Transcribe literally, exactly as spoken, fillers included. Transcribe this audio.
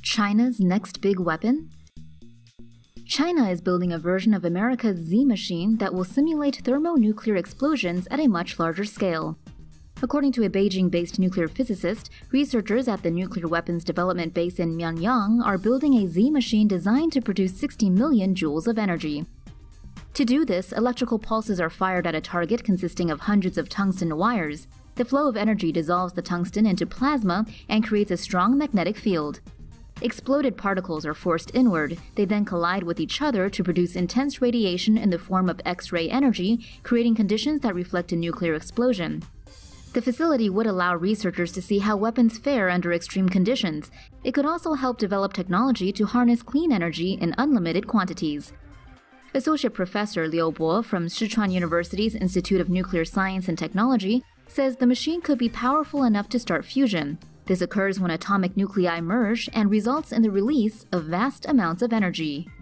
China's next big weapon? China is building a version of America's Z machine that will simulate thermonuclear explosions at a much larger scale. According to a Beijing-based nuclear physicist, researchers at the Nuclear Weapons Development Base in Mianyang are building a Z machine designed to produce sixty million joules of energy. To do this, electrical pulses are fired at a target consisting of hundreds of tungsten wires. The flow of energy dissolves the tungsten into plasma and creates a strong magnetic field. Exploded particles are forced inward. They then collide with each other to produce intense radiation in the form of X-ray energy, creating conditions that reflect a nuclear explosion. The facility would allow researchers to see how weapons fare under extreme conditions. It could also help develop technology to harness clean energy in unlimited quantities. Associate Professor Liu Bo from Sichuan University's Institute of Nuclear Science and Technology says the machine could be powerful enough to start fusion. This occurs when atomic nuclei merge and results in the release of vast amounts of energy.